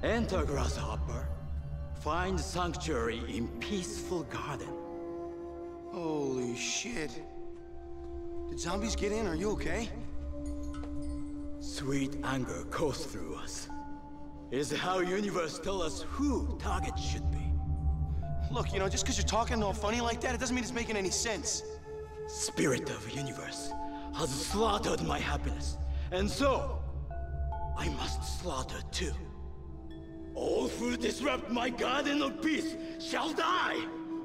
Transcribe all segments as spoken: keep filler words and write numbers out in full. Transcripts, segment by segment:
Enter, grasshopper. Find sanctuary in peaceful garden. Holy shit. Did zombies get in? Are you okay? Sweet anger goes through us. It is how universe tell us who target should be. Look, you know, just because you're talking all funny like that, it doesn't mean it's making any sense. Spirit of universe has slaughtered my happiness, and so I must slaughter too. All who disrupt my garden of peace shall die!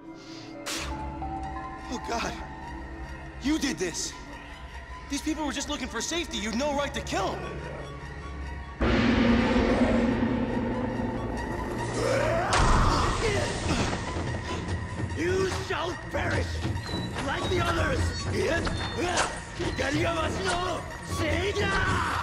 Oh God, you did this! These people were just looking for safety. You'd no right to kill them. You shall perish like the others! Ikarigawashi Seiga!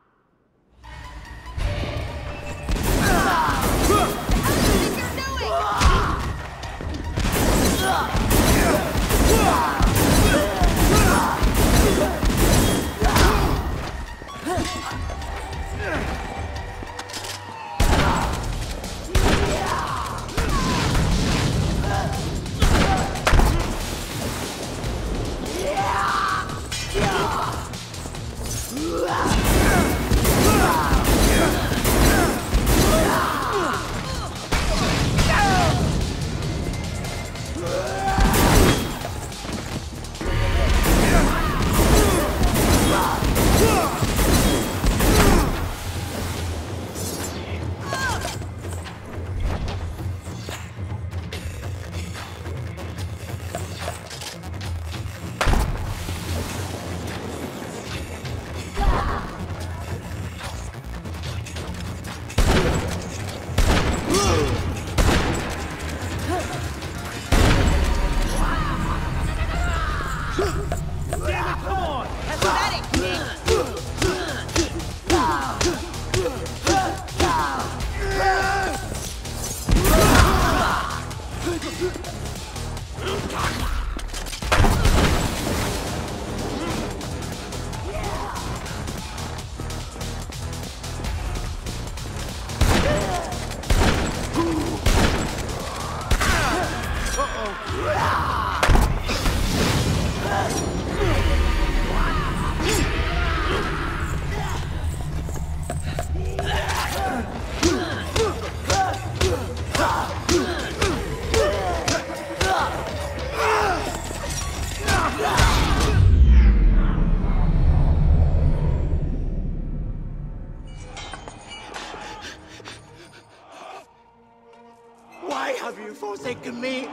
Forsaken me.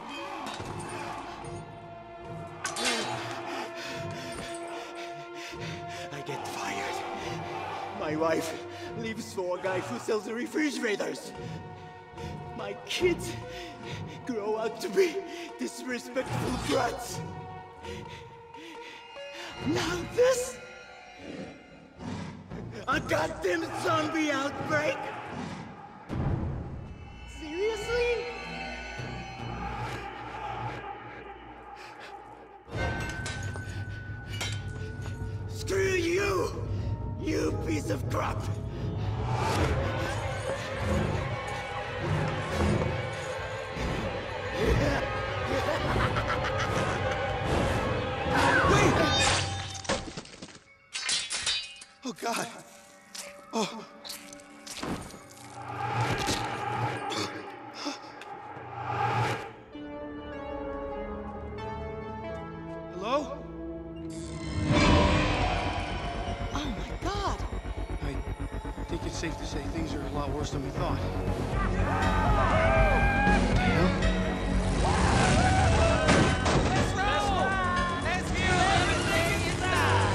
I get fired. My wife leaves for a guy who sells refrigerators. My kids grow out to be disrespectful brats. Now this? A goddamn zombie outbreak? Seriously? Screw you! You piece of crap! Wait! Oh God! Oh! Hello? I think it's safe to say things are a lot worse than we thought. What the hell? Let's roll! Let's feel everything inside!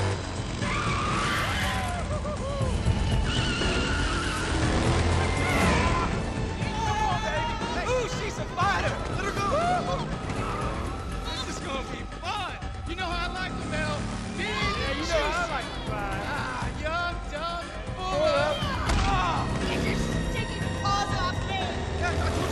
Come on, baby! Hey. Ooh, she's a fighter! Let her go! This is gonna be fun! You know how I like to Mel. Yeah, you know how I like to ride. Ah, young, dumb, full of... Take your paws off me! Yeah,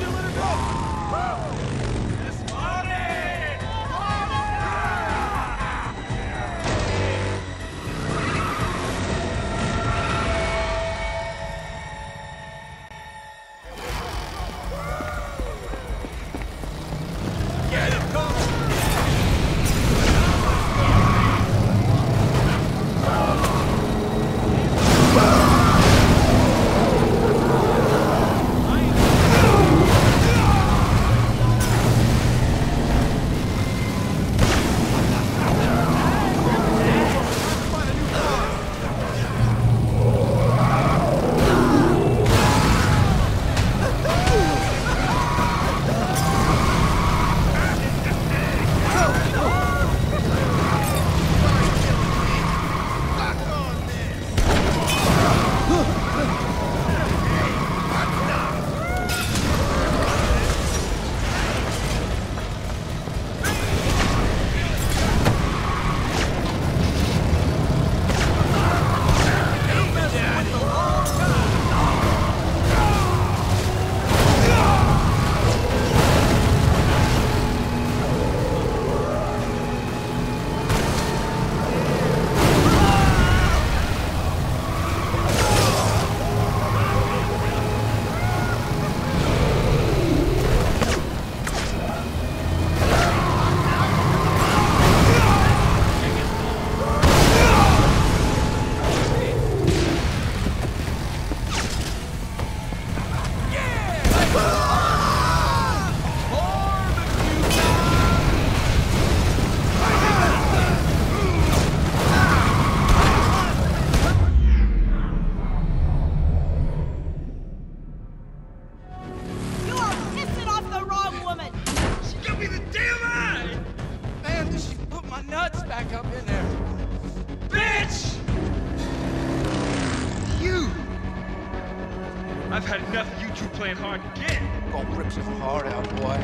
I've had enough of you two playing hard to get. Gonna rip his heart out, boy.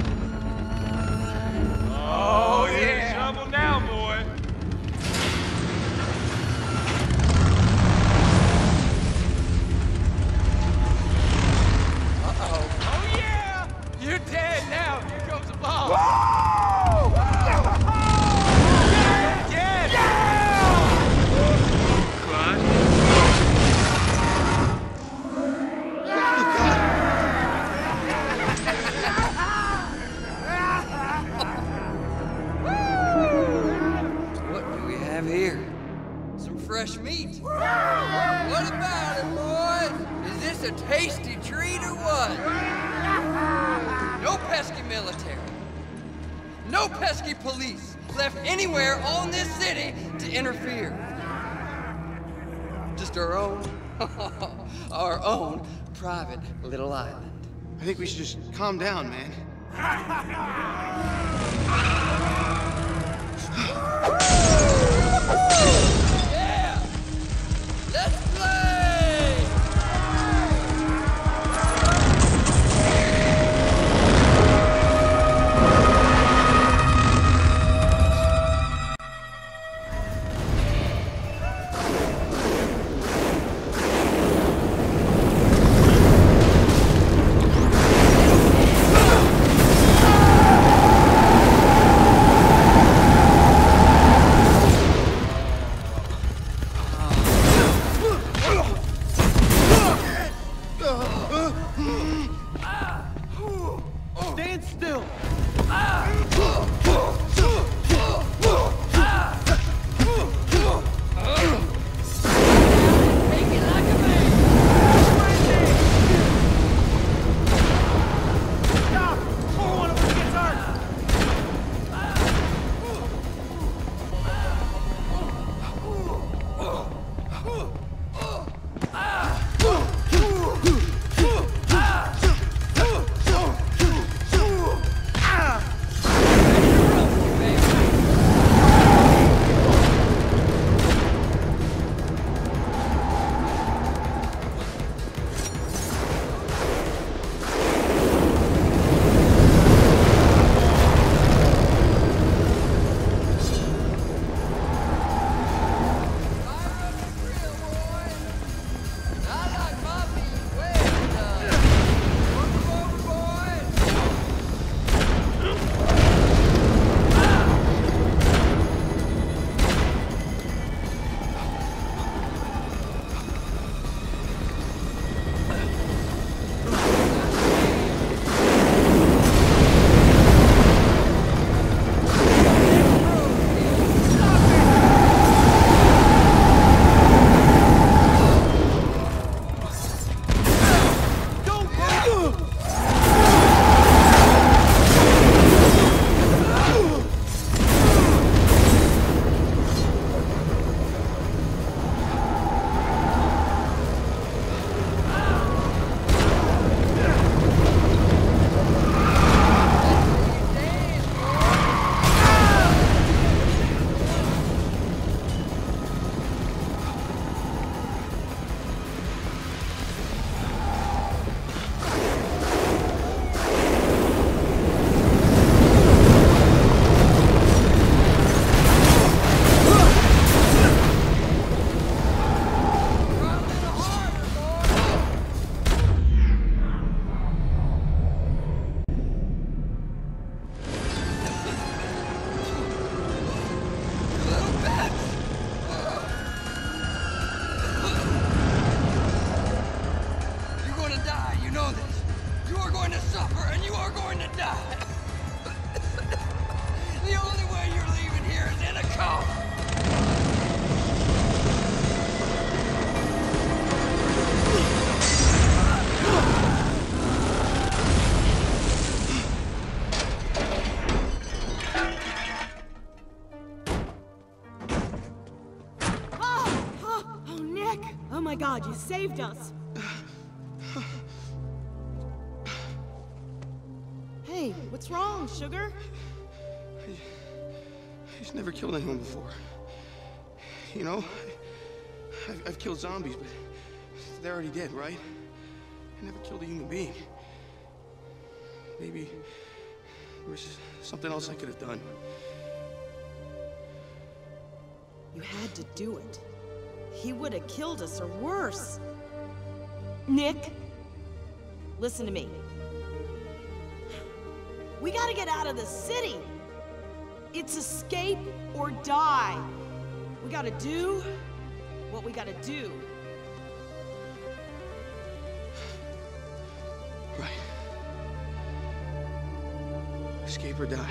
Oh, you're in trouble now, boy. Uh-oh. Oh, yeah! You're dead now. Here comes the ball. Whoa! Dead! Dead! Clyde? What do we have here? Some fresh meat. What about it, boys? Is this a tasty treat or what? No pesky military. No pesky police left anywhere on this city to interfere. Just our own, our own private little island. I think we should just calm down, man. Yeah! Let's play! Stand still. Take it like a man! Stop! Before one of us gets hurt. Oh my God, you saved us! Hey, what's wrong, sugar? He's never killed anyone before. You know, I've, I've killed zombies, but they're already dead, right? I never killed a human being. Maybe there was something else I could have done. You had to do it. He would have killed us, or worse. Nick, listen to me. We gotta get out of the city. It's escape or die. We gotta do what we gotta do. Right. Escape or die.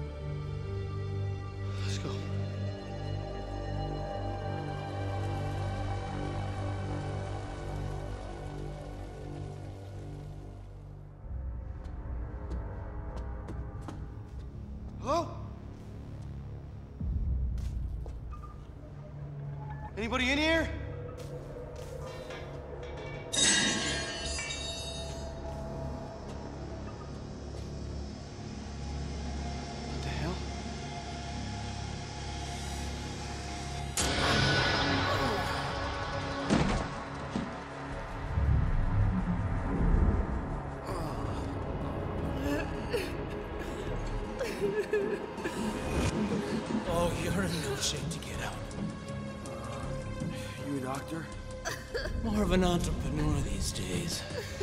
Let's go. Hello? Anybody in here? What the hell? Oh, you're in no shape to get out. You a doctor? More of an entrepreneur these days.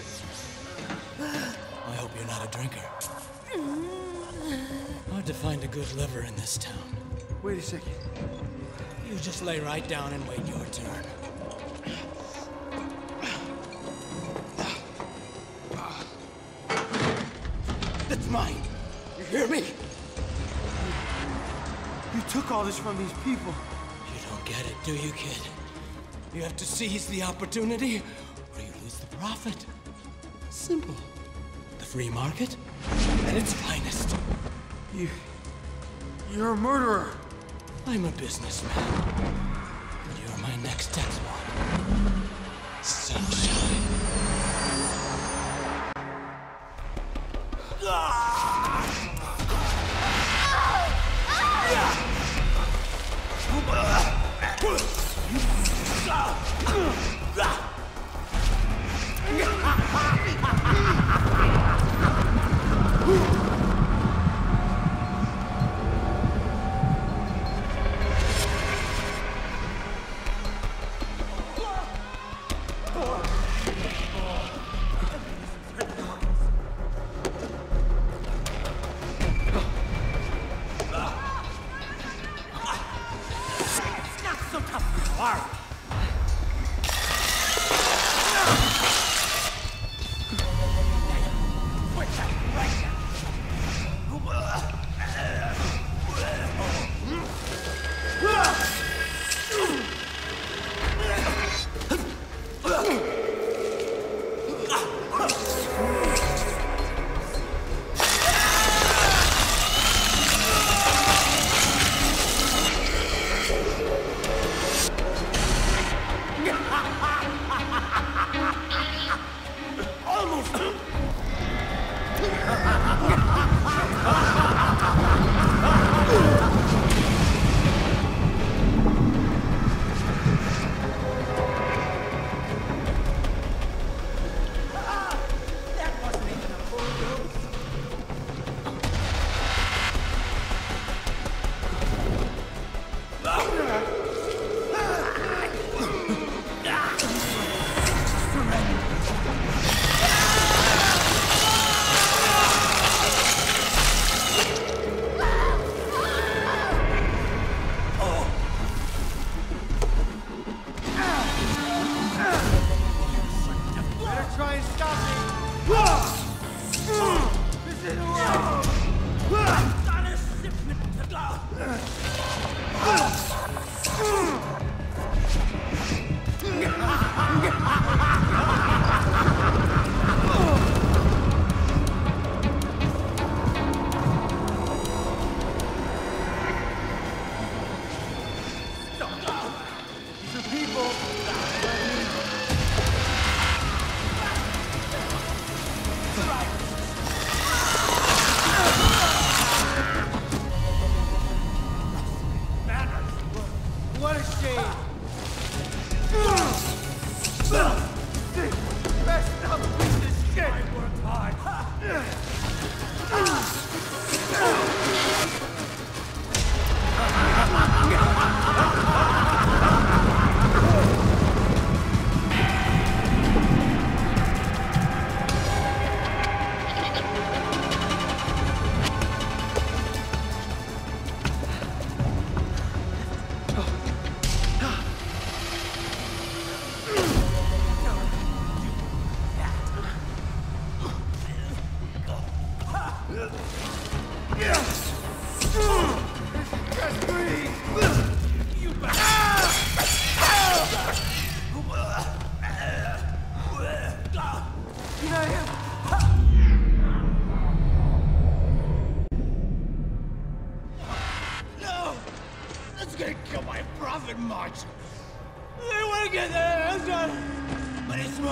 I hope you're not a drinker. Hard to find a good liver in this town. Wait a second. You just lay right down and wait your turn. That's mine. You hear me? You took all this from these people. You don't get it, do you, kid? You have to seize the opportunity, or you lose the profit. Simple. The free market at its finest. You... You're a murderer. I'm a businessman. And you're my next tax one. Sunshine.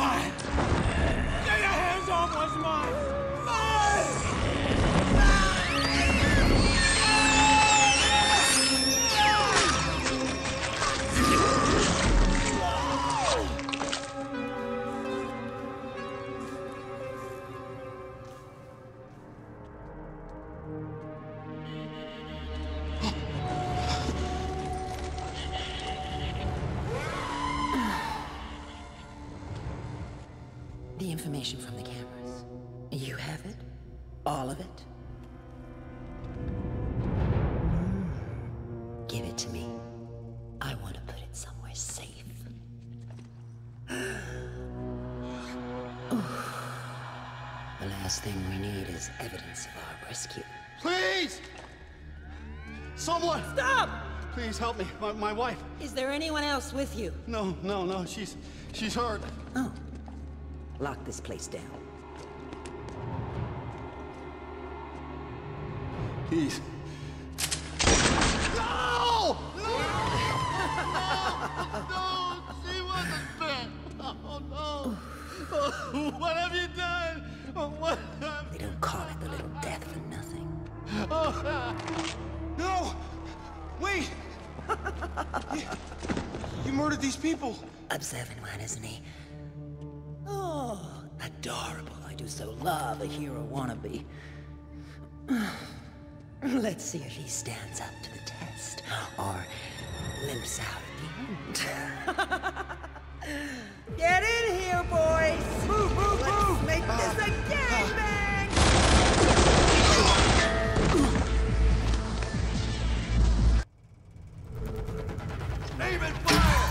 mine! Get your hands off what's mine! The information from the cameras. You have it? All of it? Mm. Give it to me. I want to put it somewhere safe. The last thing we need is evidence of our rescue. Please! Someone! Stop! Please help me. My, my wife. Is there anyone else with you? No, no, no. She's... she's hurt. Oh. Lock this place down. Please. No! No! No! She wasn't bit! Oh, no! Oh, what have you done? Oh, what have They don't call it the Little Death for nothing. Oh. No! Wait! you, you murdered these people! Observant one, isn't he? Oh, adorable. I do so love a hero wannabe. Let's see if he stands up to the test, or limps out at the end. Get in here, boys! Move, move, Let's move! make this a gangbang! Aim and fire!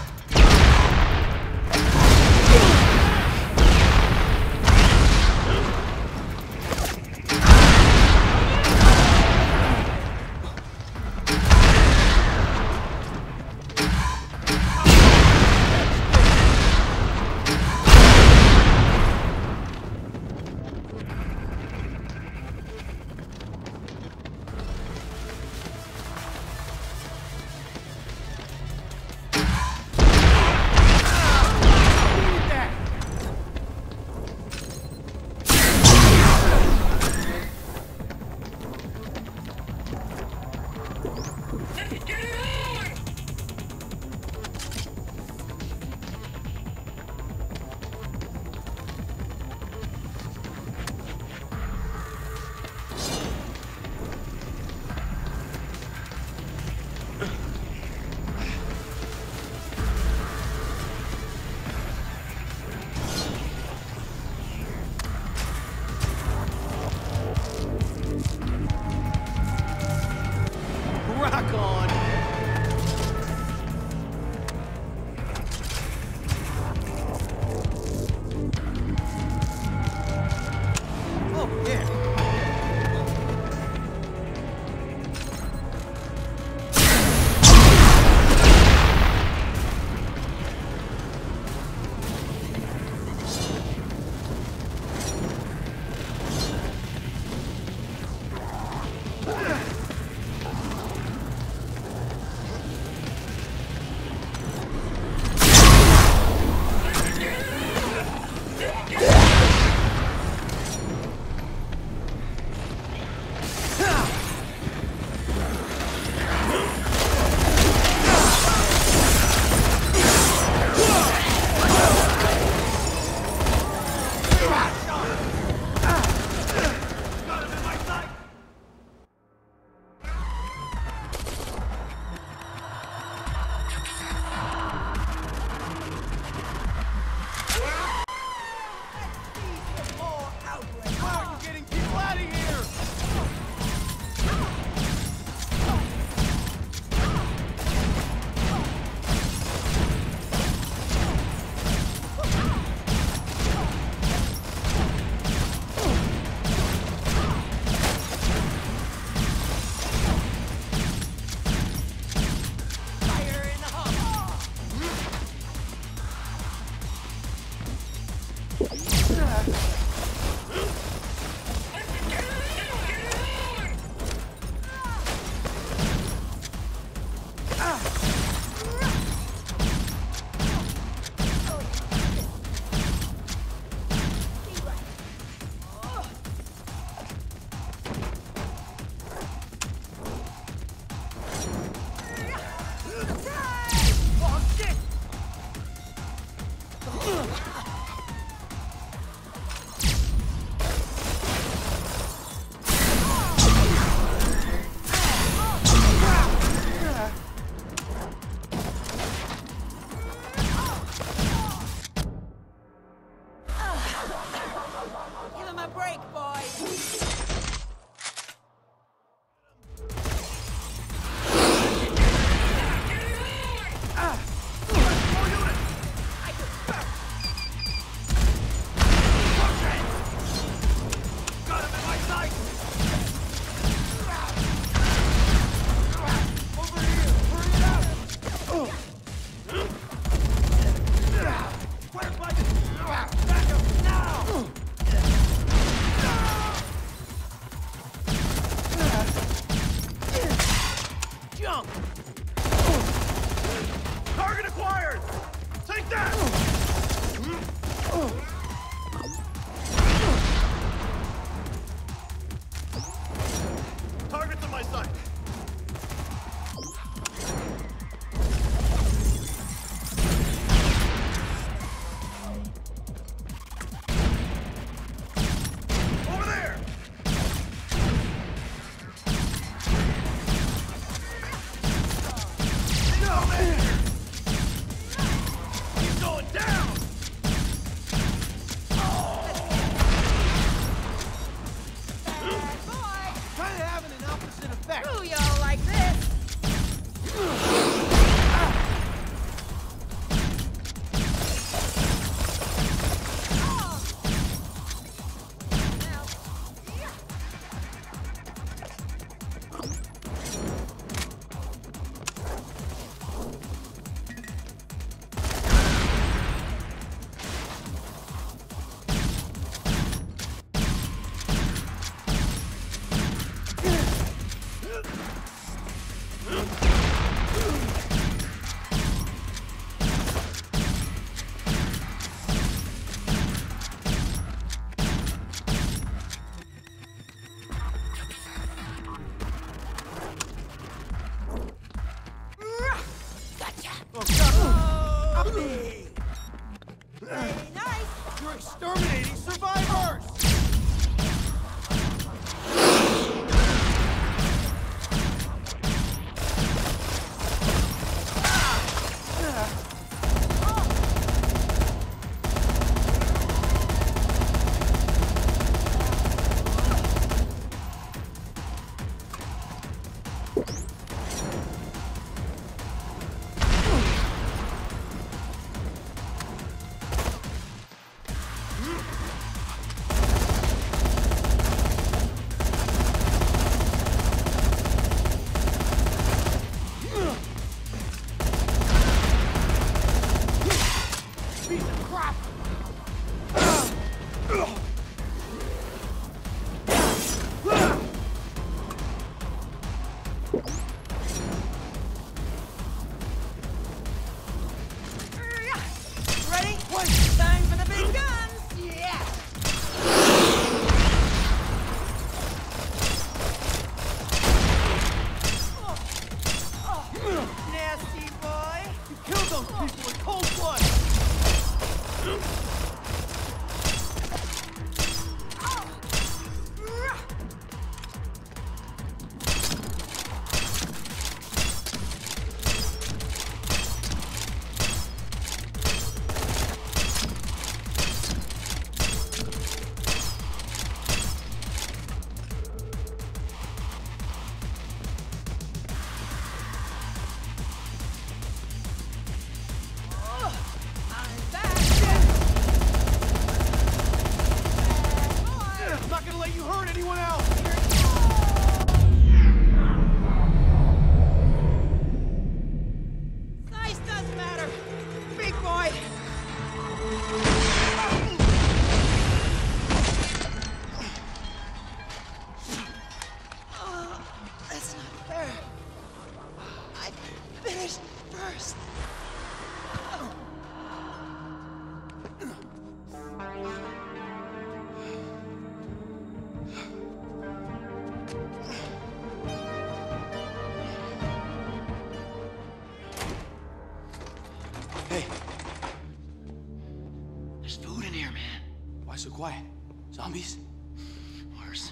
Why so quiet? Zombies? Worse.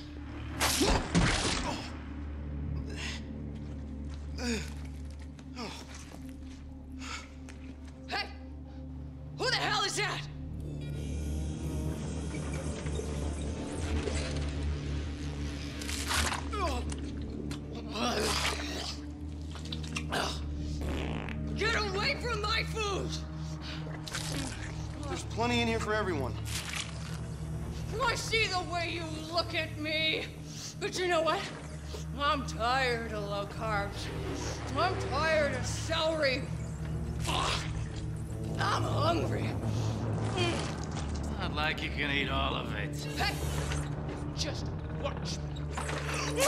Hey! Who the hell is that? Get away from my food! There's plenty in here for everyone. I see the way you look at me. But you know what? I'm tired of low carbs. I'm tired of celery. Ugh. I'm hungry. Not like you can eat all of it. Hey! Just watch me.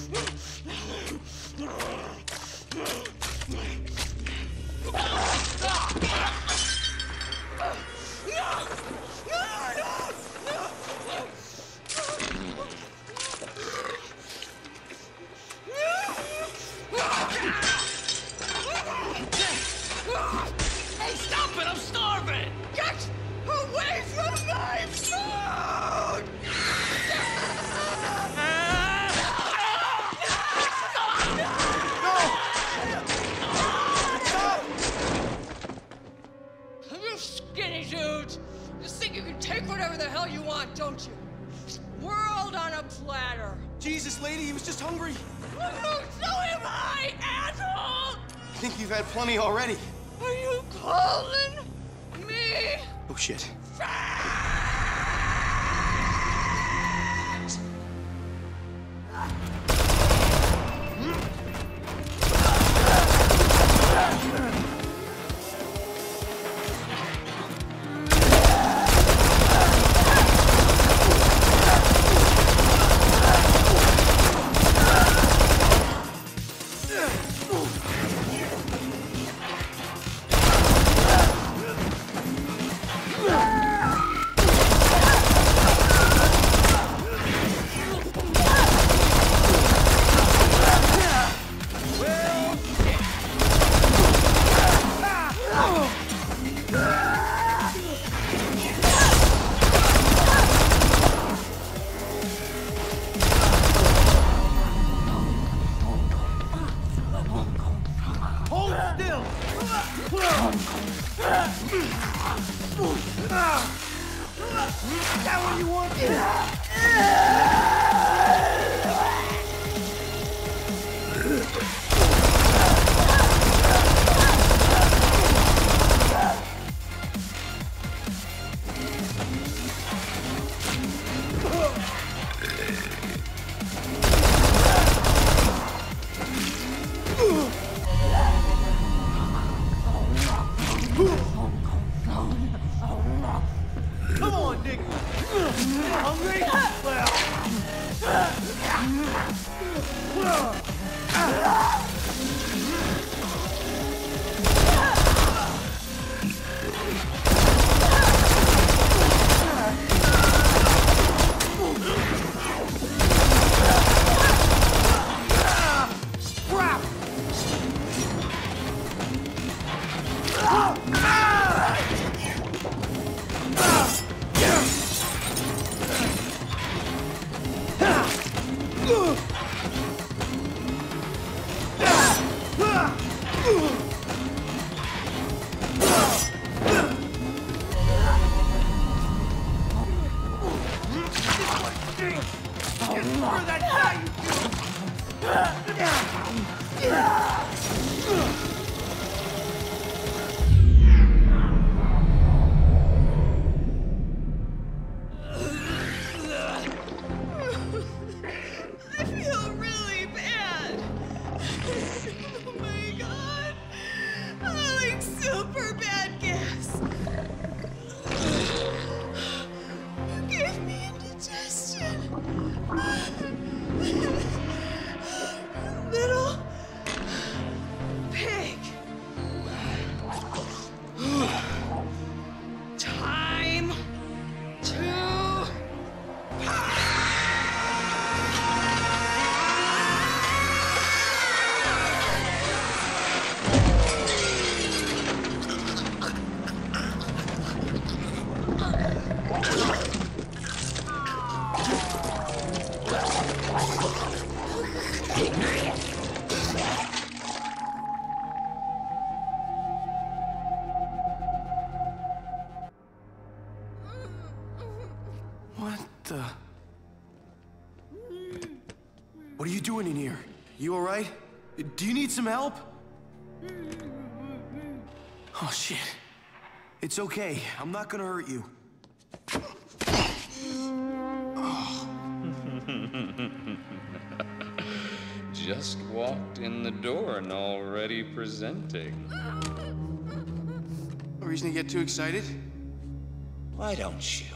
Hey, stop it! I'm starving! Get away from my food! You skinny dudes! You think you can take whatever the hell you want, don't you? World on a platter. Jesus, lady, he was just hungry. So am I, asshole! I think you've had plenty already. Are you calling me? Oh, shit. Ah! the... What are you doing in here? You alright? Do you need some help? Oh, shit. It's okay. I'm not gonna hurt you. Oh. Just walked in the door and already presenting. No reason to get too excited? Why don't you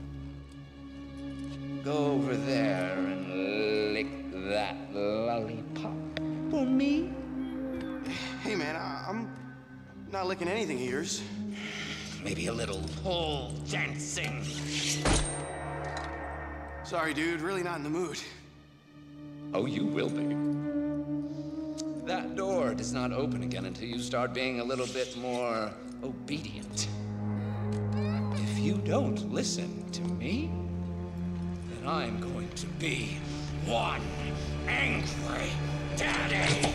go over there and lick that lollipop for me? Hey, man, I I'm not licking anything of yours. Maybe a little pole dancing. Sorry, dude. Really not in the mood. Oh, you will be. That door does not open again until you start being a little bit more obedient. If you don't listen to me, then I'm going to be one angry daddy.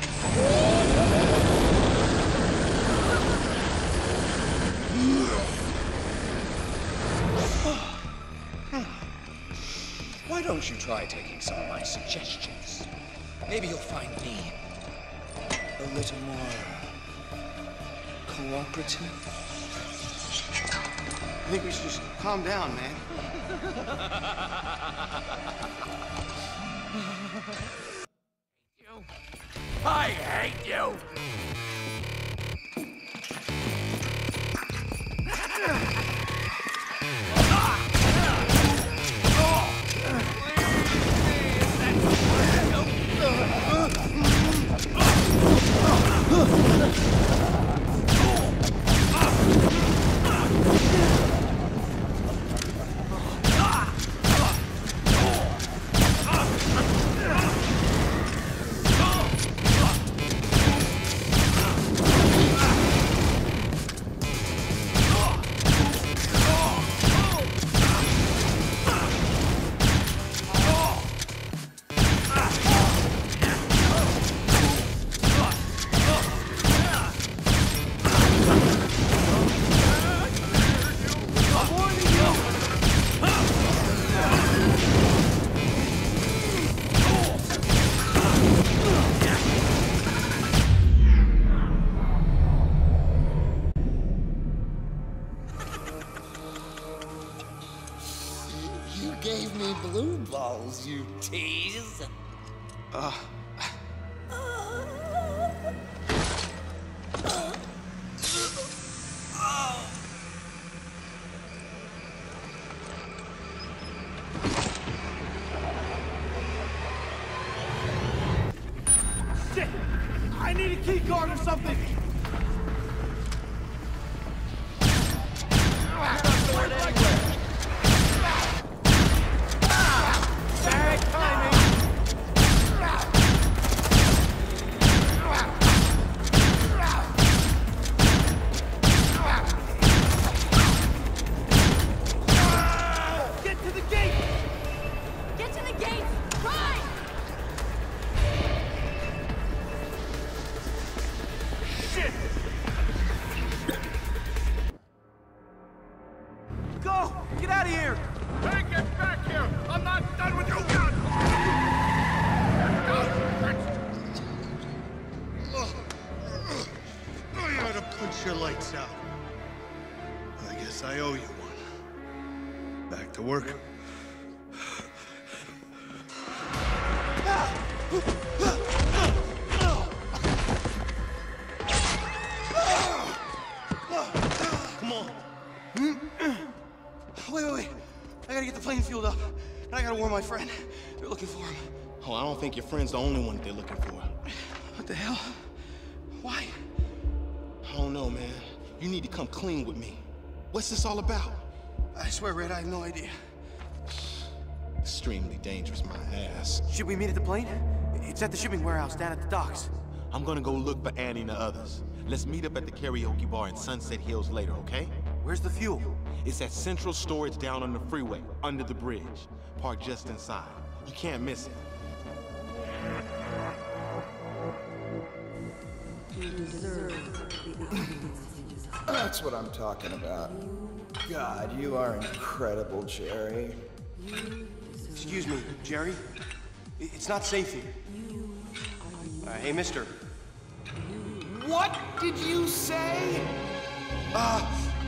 Why don't you try taking some of my suggestions? Maybe you'll find me a little more cooperative. I think we should just calm down, man. I hate you! You tease. Uh. Shit! I need a key card or something! Bad timing! Get to the gate! Get to the gate! Run! Shit! Go! Get out of here! Hey, get back here! I'm not done with you! I ought to punch your lights out. I guess I owe you one. Back to work. Come on. Wait, wait, wait. I gotta get the plane fueled up. And I gotta warn my friend. They're looking for him. Oh, I don't think your friend's the only one they're looking for. What the hell? Why? I don't know, man. You need to come clean with me. What's this all about? I swear, Red, I have no idea. Extremely dangerous, my ass. Should we meet at the plane? It's at the shipping warehouse down at the docks. I'm gonna go look for Annie and the others. Let's meet up at the karaoke bar in Sunset Hills later, okay? Where's the fuel? It's at Central Storage down on the freeway, under the bridge. Parked just inside. You can't miss it. That's what I'm talking about. God, you are incredible, Jherii. Excuse me, Jherii. It's not safe here. Uh, hey, mister. What did you say? Uh...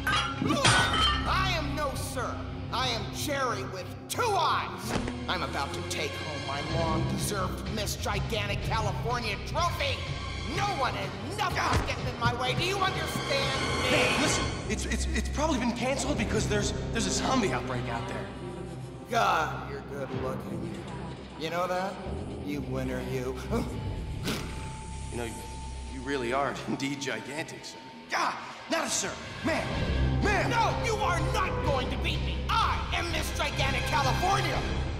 I am no sir. I am Jherii with two eyes. I'm about to take home my long-deserved Miss Gigantic California trophy. No one and nothing's getting in my way. Do you understand me? Hey, listen. It's it's it's probably been canceled because there's there's a zombie outbreak out there. God, you're good looking. You know that? You winner, you. You know, you, you really are indeed gigantic, sir. God, not a sir. Man, man. No, you are not going to beat me. I am Miss Gigantic California.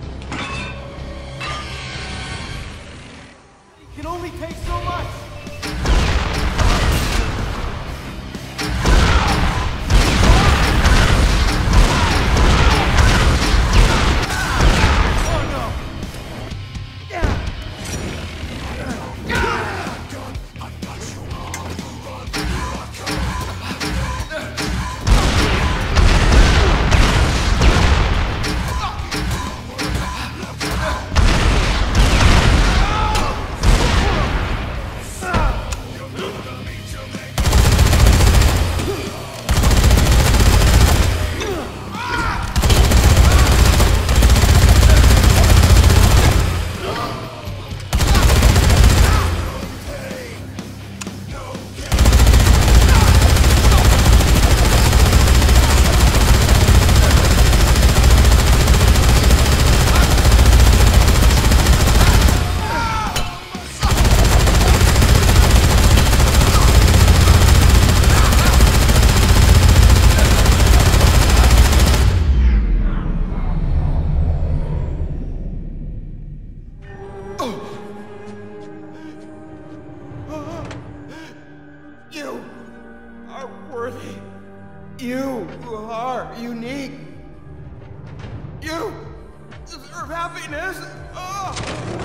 You can only take so much. You are unique. You deserve happiness. Oh.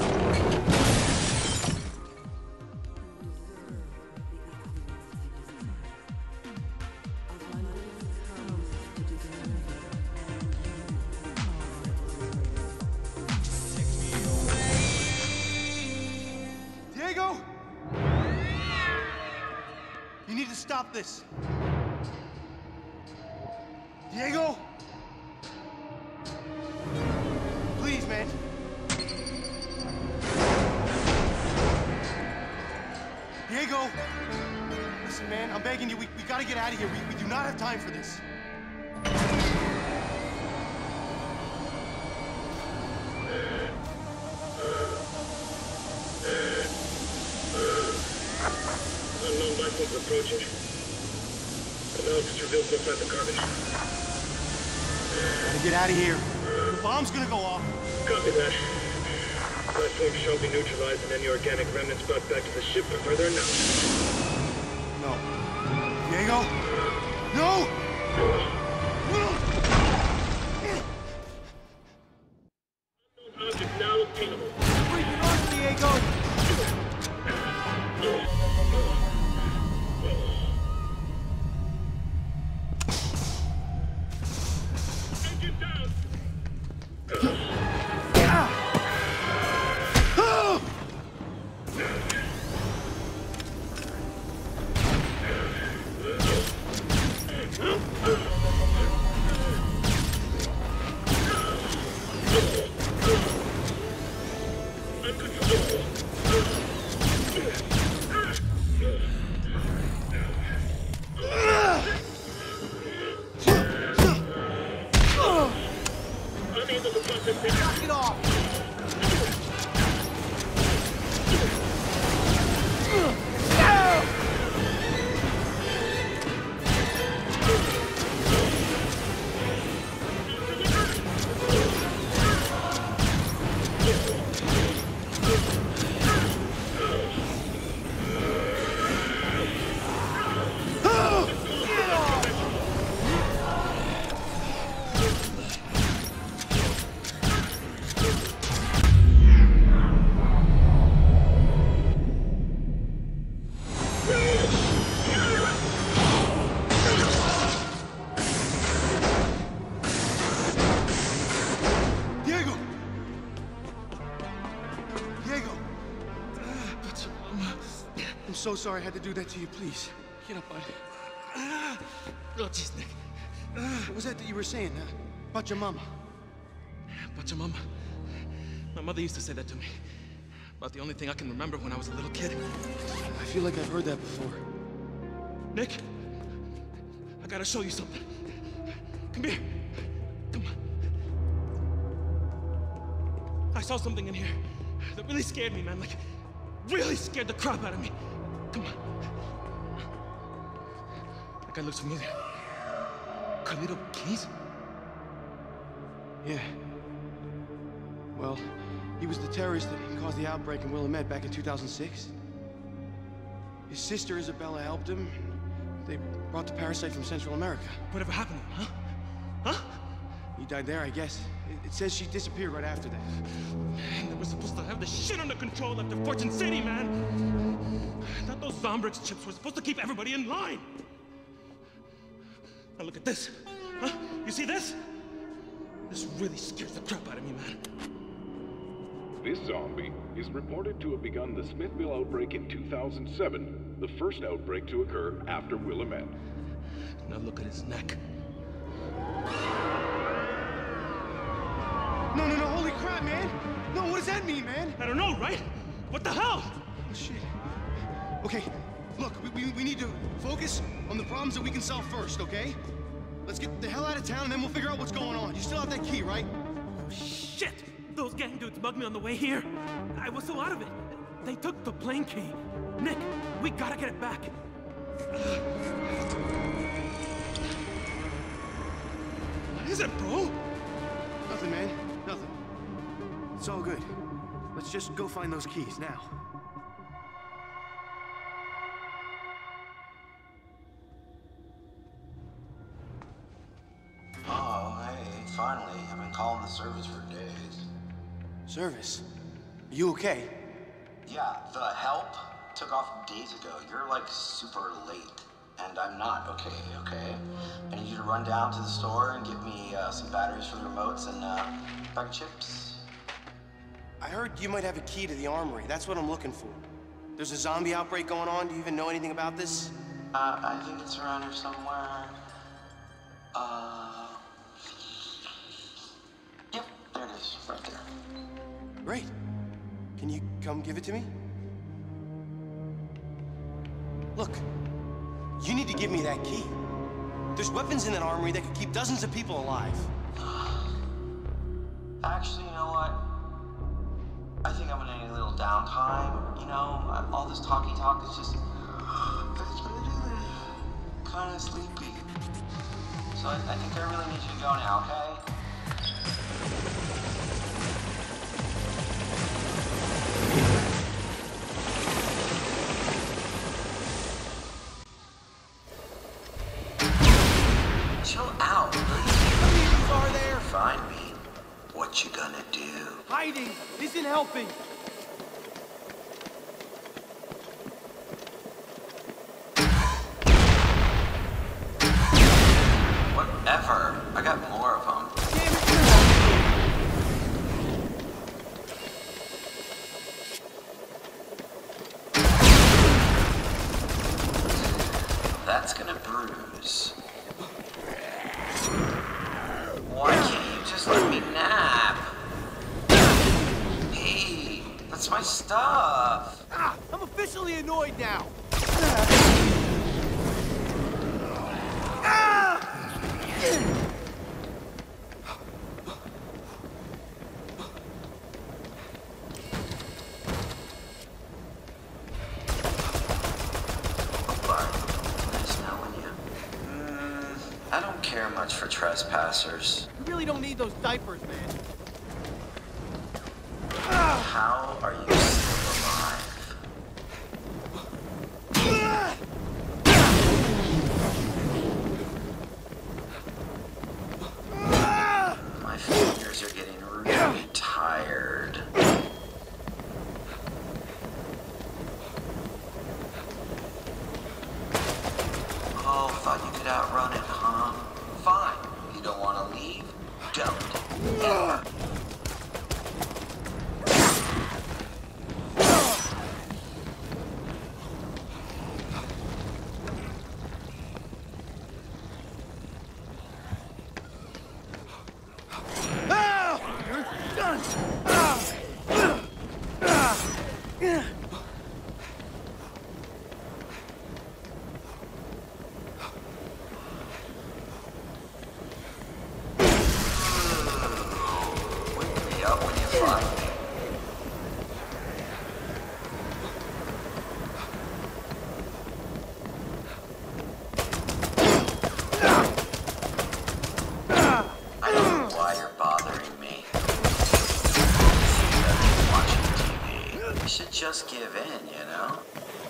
Diego! You need to stop this. Diego! Please, man. Diego! Listen, man, I'm begging you, we, we gotta get out of here. We, we do not have time for this. Unknown license approaching. Analysis reveals no signs of carnage. Gotta get out of here. The bomb's gonna go off. Copy that. Life forms shall be neutralized and any organic remnants brought back to the ship for further analysis. No. Diego? No! Unknown object now obtainable. Bring it on, Diego! Engine down! Unable to process it. Knock it off. so sorry I had to do that to you, please. Get up, bud. Ah. Oh, jeez, Nick. Ah. What was that that you were saying, uh, about your mama? About your mama? My mother used to say that to me. About the only thing I can remember when I was a little kid. I feel like I've heard that before. Nick, I gotta show you something. Come here. Come on. I saw something in here that really scared me, man. Like, really scared the crap out of me. Come on. That guy looks familiar. Carlito Keys? Yeah. Well, he was the terrorist that caused the outbreak in Willamette back in two thousand six. His sister Isabella helped him. They brought the parasite from Central America. Whatever happened to him, huh? Huh? He died there, I guess. It, it says she disappeared right after that. Man, they were supposed to have this shit under control after Fortune City, man! I thought those Zombrix chips were supposed to keep everybody in line! Now look at this. Huh? You see this? This really scares the crap out of me, man. This zombie is reported to have begun the Smithville outbreak in two thousand seven, the first outbreak to occur after Willamette. Now look at his neck. No, no, no, holy crap, man! No, what does that mean, man? I don't know, right? What the hell? Oh, shit. Okay, look, we, we, we need to focus on the problems that we can solve first, okay? Let's get the hell out of town and then we'll figure out what's going on. You still have that key, right? Oh, shit! Those gang dudes mugged me on the way here. I was so out of it. They took the plane key. Nick, we gotta get it back. What is it, bro? Nothing, man. Nothing. It's all good. Let's just go find those keys now. Oh, hey, finally. I've been calling the service for days. Service? Are you okay? Yeah, the help took off days ago. You're like super late. And I'm not okay, okay? I need you to run down to the store and get me uh, some batteries for the remotes and uh, a bag of chips. I heard you might have a key to the armory. That's what I'm looking for. There's a zombie outbreak going on. Do you even know anything about this? Uh, I think it's around here somewhere. Uh... Yep, there it is, right there. Great. Can you come give it to me? Look, you need to give me that key. There's weapons in that armory that could keep dozens of people alive. Actually, you know what? I think I'm gonna need a little downtime. You know, all this talky talk is just kind of sleepy. So I, I think I really need you to go now, okay? Chill out. How many of these are there? Find me. What you gonna do? Hiding isn't helping. Whatever. I got more of them. Damn it, That's gonna bruise. Why can't you just let me nap? Hey, that's my stuff. Ah, I'm officially annoyed now. I don't care much for trespassers. You really don't need those diapers, man. How are you still alive? My fingers are getting really tired. Oh, thought you could outrun it, huh? Fine. You don't want to leave? Don't. Ever. find me. I don't know why you're bothering me. You're watching T V. You should just give in, you know?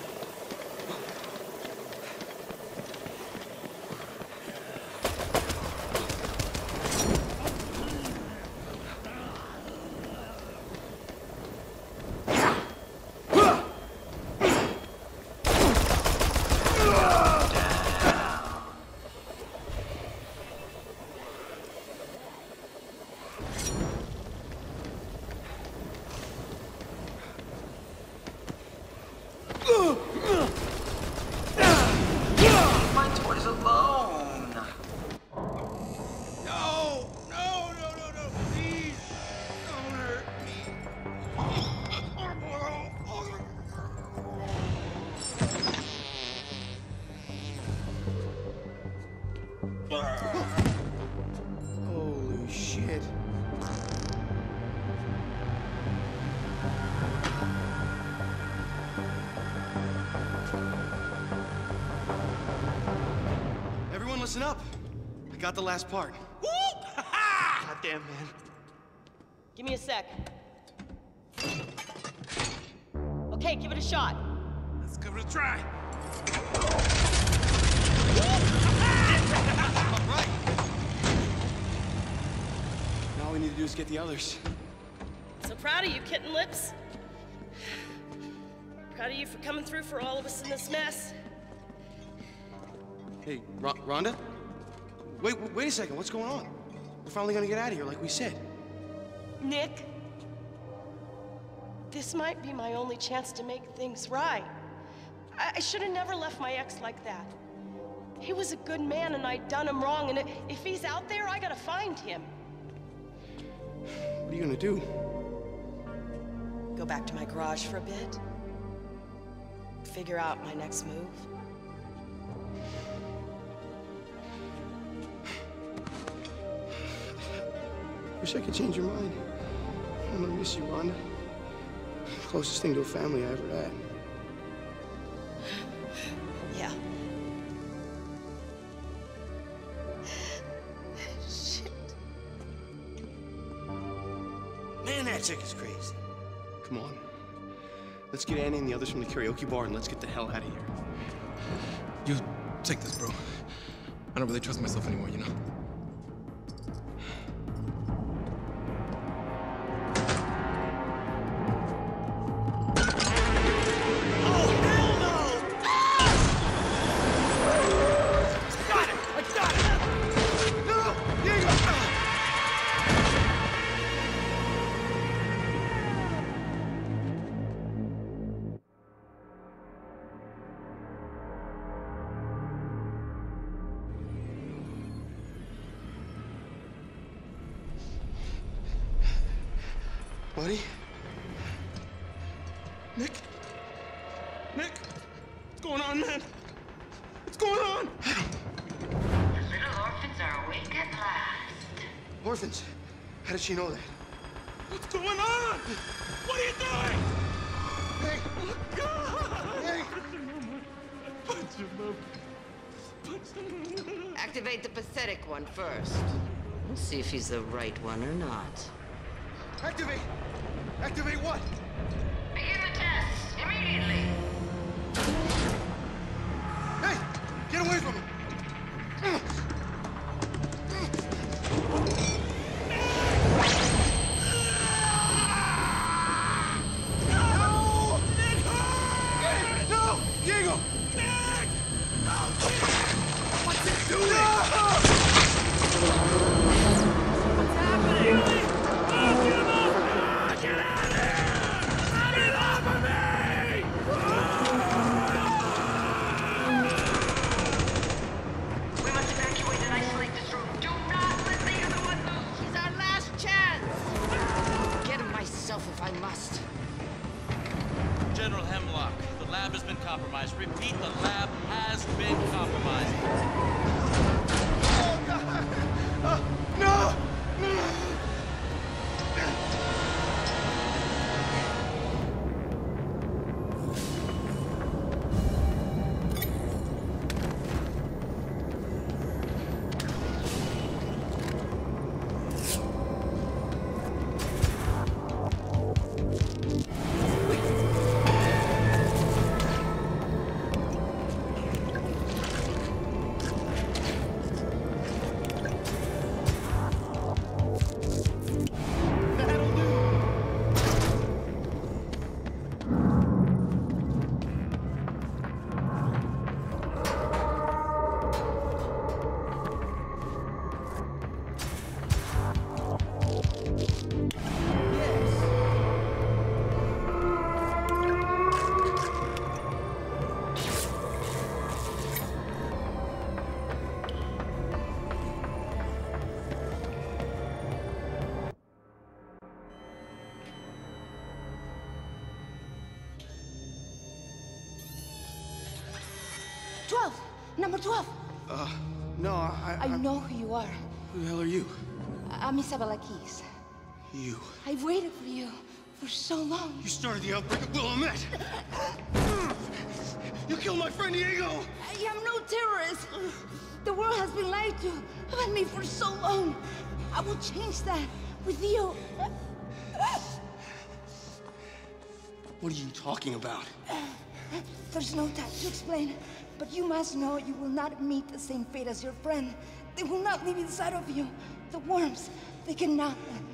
Holy shit. Everyone listen up. I got the last part. Whoop! God damn, man. Give me a sec. Okay, give it a shot. Let's give it a try. All right. Now all we need to do is get the others. So proud of you, Kitten Lips. Proud of you for coming through for all of us in this mess. Hey, R Rhonda? Wait, wait a second, what's going on? We're finally gonna get out of here, like we said. Nick, this might be my only chance to make things right. I, I should have never left my ex like that. He was a good man and I'd done him wrong, and if he's out there, I gotta find him. What are you gonna do? Go back to my garage for a bit. Figure out my next move. Wish I could change your mind. I'm gonna miss you, Rhonda. Closest thing to a family I ever had. Yeah. Shit. Man, that chick is crazy. Come on. Let's get Annie and the others from the karaoke bar and let's get the hell out of here. You take this, bro. I don't really trust myself anymore, you know? Buddy? Nick? Nick? What's going on, man? What's going on? The little orphans are awake at last. Orphans? How did she know that? What's going on? What are you doing? Hey! Oh, God! Hey! Punch him up. Punch him up. Activate the pathetic one first. We'll see if he's the right one or not. Activate! Activate what? Begin the test immediately. Hey! Get away from him! No! It hurts! No! Diego! Nick! Oh, What's it doing? What's happening? Oh, get him off! Ah, get out of there! Get off of me! We must evacuate and isolate this room. Do not let the other one loose. He's our last chance! Get him myself if I must. General Hemlock, the lab has been compromised. Repeat, the lab has been compromised. Oh, God! Uh, no! twelve. Number twelve. Uh, no, I... I, I know who you are. Who the hell are you? I'm Isabella Keys. You. I've waited for you for so long. You started the outbreak at Willamette. You killed my friend Diego. I am no terrorist. The world has been lied to about me for so long. I will change that with you. What are you talking about? There's no time to explain, but you must know you will not meet the same fate as your friend. They will not leave inside of you. The worms, they cannot.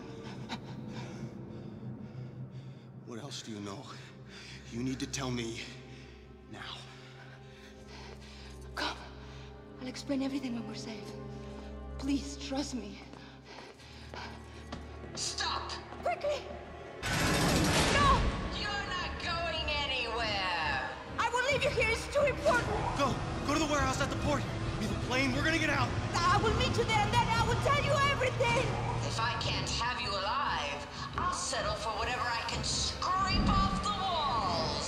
What else do you know? You need to tell me now. Come. I'll explain everything when we're safe. Please, trust me. Stop! Quickly! No! You're not going anywhere! I will leave you here. It's too important. Go! Go to the warehouse at the port. Be the plane. We're gonna get out. I will meet you there, and then I will tell you everything. If I can't have you alive, I'll settle for whatever I can scrape off the walls.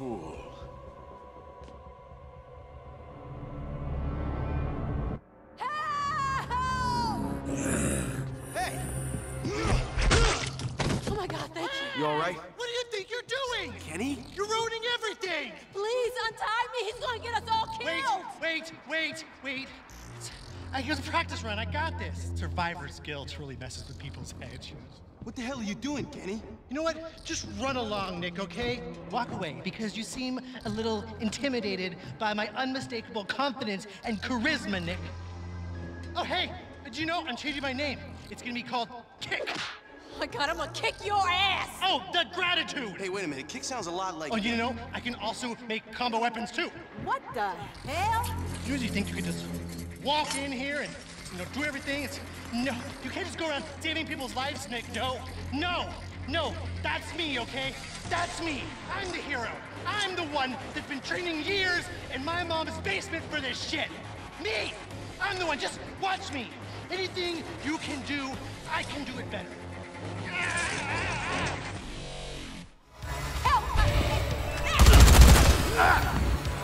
fool. Hey! Oh my God, thank you. You all right? What do you think you're doing? Kenny? You're ruining everything! Please untie me. He's gonna get us all killed. Wait, wait, wait, wait. Uh, here's a practice run. I got this. Survivor's guilt really messes with people's heads. What the hell are you doing, Kenny? You know what? Just run along, Nick, okay? Walk away, because you seem a little intimidated by my unmistakable confidence and charisma, Nick. Oh, hey, did you know I'm changing my name? It's gonna be called Kick. Oh my God, I'm gonna kick your ass. Oh, the gratitude. Hey, wait a minute. Kick sounds a lot like... Oh, you know, I can also make combo weapons, too. What the hell? You usually think you could just walk in here and, you know, do everything. It's, no, you can't just go around saving people's lives, Nick. No, no, no, that's me, okay? That's me. I'm the hero. I'm the one that's been training years in my mom's basement for this shit. Me! I'm the one. Just watch me. Anything you can do, I can do it better. Ah!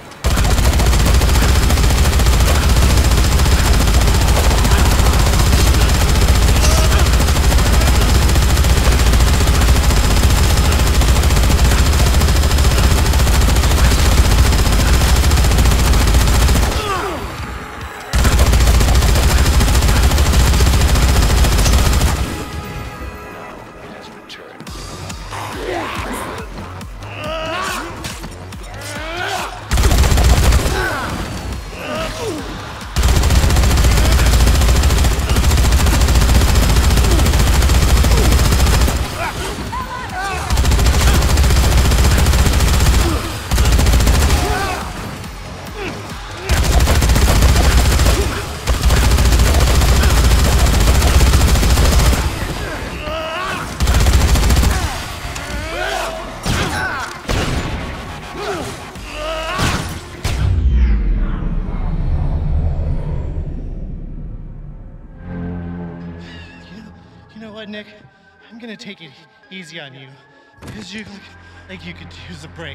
Nick, I'm gonna take it easy on you, because you look like you could use a break.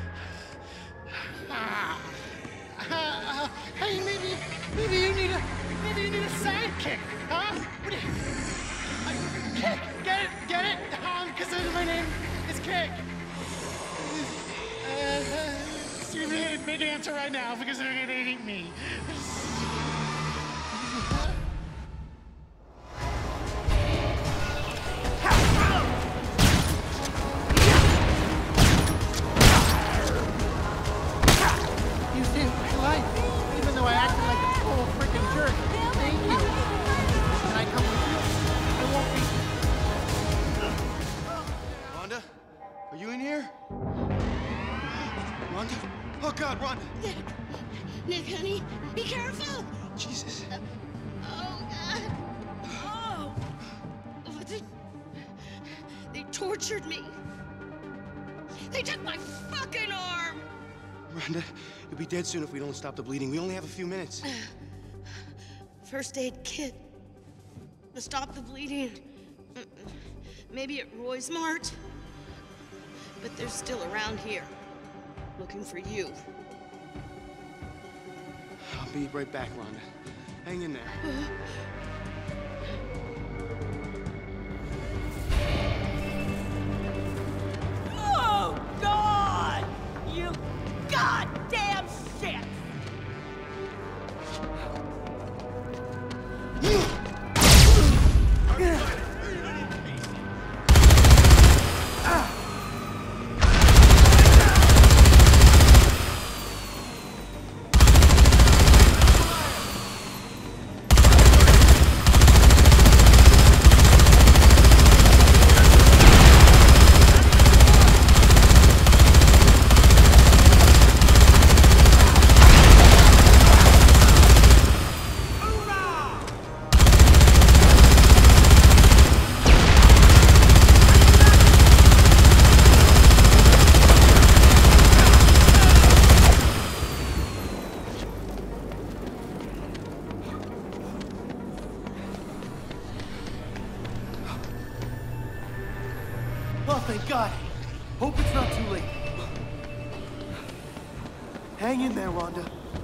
Ah. Uh, hey, maybe, maybe you need a, maybe you need a sidekick, huh? What do you, uh, Kick, get it, get it? Um, because my name is Kick. Uh, you're gonna get a big answer right now because they're gonna eat me. Rhonda, you'll be dead soon if we don't stop the bleeding. We only have a few minutes. First aid kit. To stop the bleeding. Maybe at Roy's Mart. But they're still around here. Looking for you. I'll be right back, Rhonda. Hang in there. Oh, God! You goddamn shit! Hang in there, Rhonda.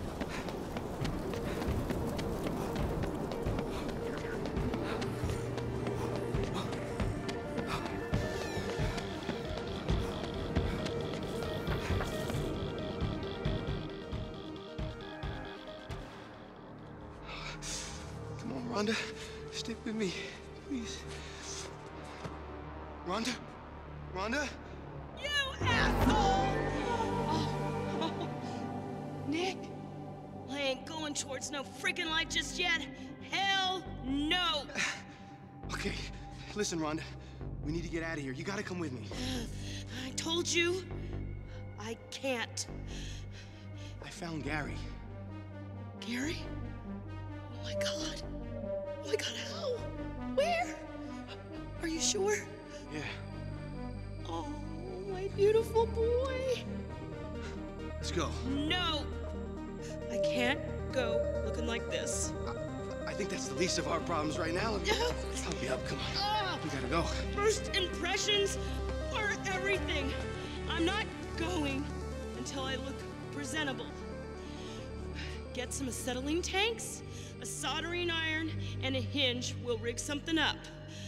Come on, Rhonda. Stick with me, please. Rhonda? Rhonda? You asshole! Oh, oh. Nick, I ain't going towards no freaking light just yet. Hell no! Okay, listen, Rhonda. We need to get out of here. You gotta come with me. I told you, I can't. I found Gary. Gary? Oh my god. Oh my god, how? Where? Are you sure? Yeah. Oh, my beautiful boy. Let's go. No! I can't go looking like this. I, I think that's the least of our problems right now. Help me up, come on. Uh, we gotta go. First impressions are everything. I'm not going until I look presentable. Get some acetylene tanks, a soldering iron, and a hinge. We'll rig something up.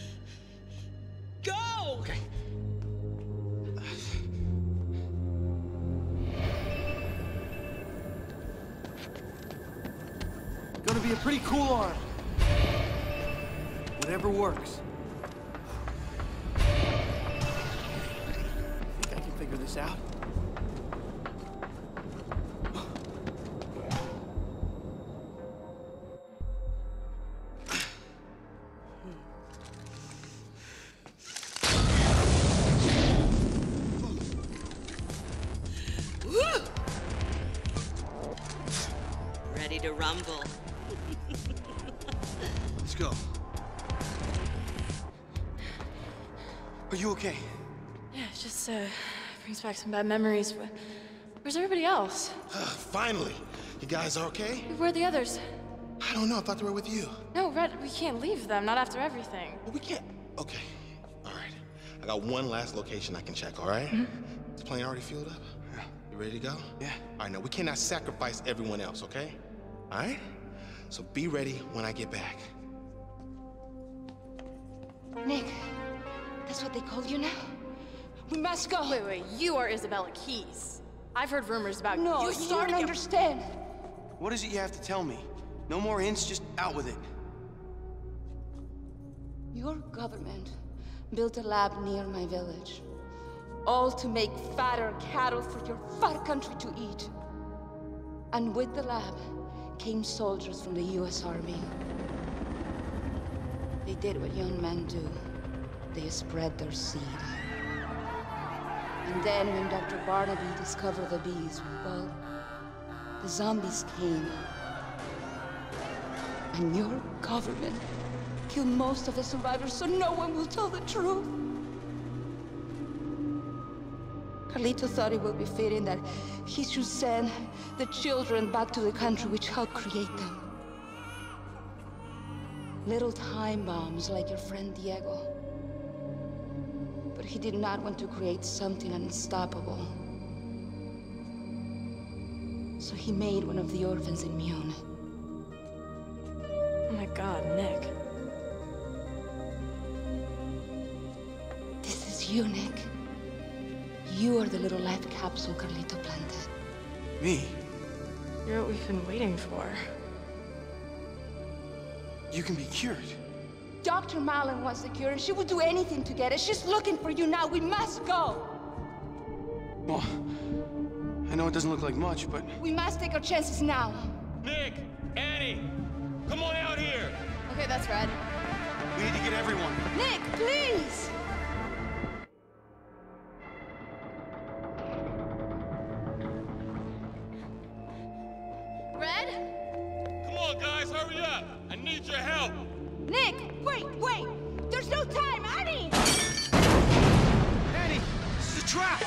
Go! Okay. Gonna be a pretty cool arm. Whatever works. Think I can figure this out? Ready to rumble. Let's go. Are you okay? Yeah, it just uh, brings back some bad memories. Where's everybody else? Uh, finally. You guys are okay? Where are the others? I don't know. I thought they were with you. No, Red, we can't leave them. Not after everything. Well, we can't. Okay. All right. I got one last location I can check, all right? Mm-hmm. Is the plane already fueled up? Yeah. You ready to go? Yeah. All right, now we cannot sacrifice everyone else, okay? All right? So be ready when I get back. Nick, that's what they call you now? We must go. Wait, wait, you are Isabella Keys. I've heard rumors about no, you. you starting don't a- understand. What is it you have to tell me? No more hints, just out with it. Your government built a lab near my village. All to make fatter cattle for your fat country to eat. And with the lab came soldiers from the U S Army. They did what young men do. They spread their seed. And then when Doctor Barnaby discovered the bees, well, the zombies came. And your government killed most of the survivors so no one will tell the truth. Carlito thought it would be fitting that he should send the children back to the country which helped create them. Little time bombs like your friend Diego. But he did not want to create something unstoppable. So he made one of the orphans immune. Oh my god, Nick. This is you, Nick. You are the little life capsule Carlito planted. Me? You're what we've been waiting for. You can be cured. Doctor Mallon wants the cure, and she would do anything to get it. She's looking for you now. We must go. Well, I know it doesn't look like much, but... We must take our chances now. Nick! Annie! Come on out here! Okay, that's Red. We need to get everyone. Nick, please! Red? Come on, guys, hurry up! I need your help! Nick, wait, wait! There's no time, Annie! Annie, this is a trap!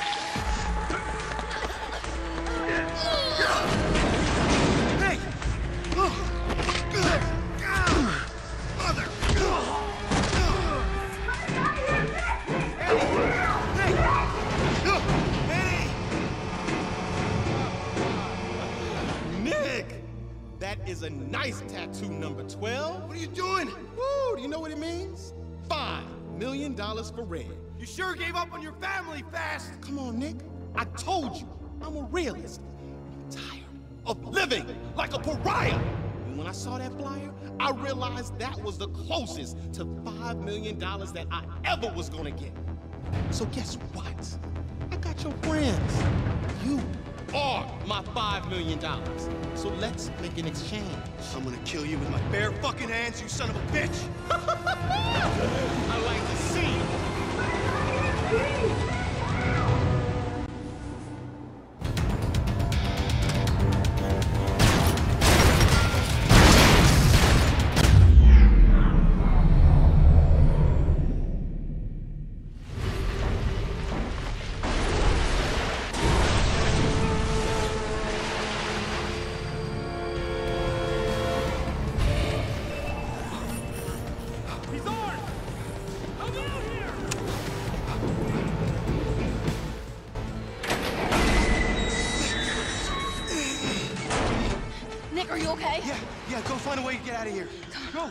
Hey! Mother! Hey! Annie! That is a nice tattoo, number twelve. What are you doing? Woo, do you know what it means? Five million dollars for red. You sure gave up on your family fast. Come on, Nick. I told you, I'm a realist. I'm tired of living like a pariah. And when I saw that flyer, I realized that was the closest to five million dollars that I ever was gonna get. So guess what? I got your friends. You are my five million dollars. So let's make an exchange. I'm gonna kill you with my bare fucking hands, you son of a bitch! I like to see it. Get out of here. Go.